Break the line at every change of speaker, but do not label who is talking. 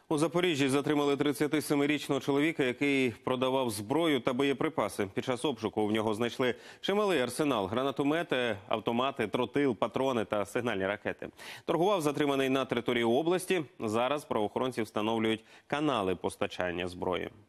У Запоріжжі затримали 37-річного чоловіка, який продавав зброю та боєприпаси. Під час обшуку в нього знайшли чималий арсенал – гранатомети, автомати, тротил, патрони та сигнальні ракети. Торгував затриманий на території області. Зараз правоохоронці встановлюють канали постачання зброї.